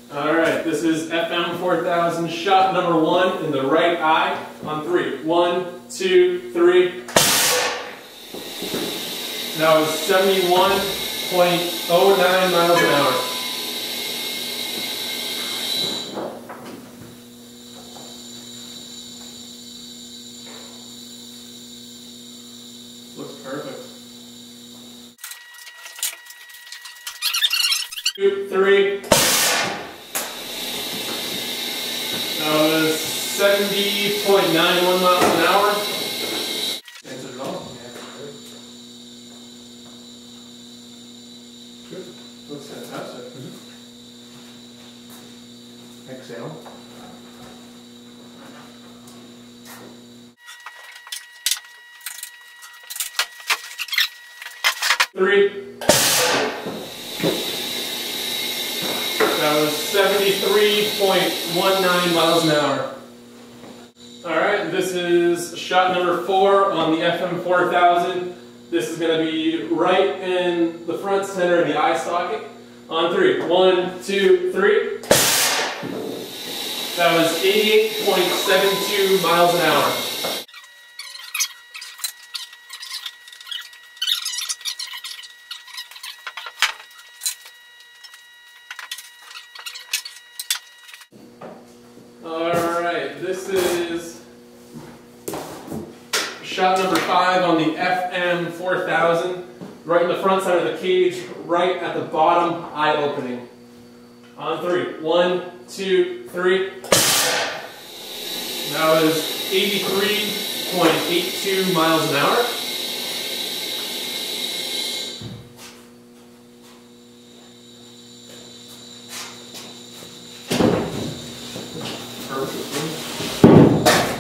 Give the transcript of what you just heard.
Alright, this is FM4000 shot number 1 in the right eye on 3. 1, 2, 3. That was 71.09 miles an hour. Looks perfect. 2, 3. That was 70.91 miles an hour. Answered it all? Yeah. Good. Looks fantastic. Exhale. Three. That was 73.19 miles an hour. Alright, this is shot number 4 on the FM4000. This is going to be right in the front center of the eye socket. On 3. 1, 2, 3. That was 88.72 miles an hour. Alright, this is shot number 5 on the FM4000, right in the front side of the cage, right at the bottom eye opening. On 3. 1, 2, 3. That was 83.82 miles an hour. Perfect.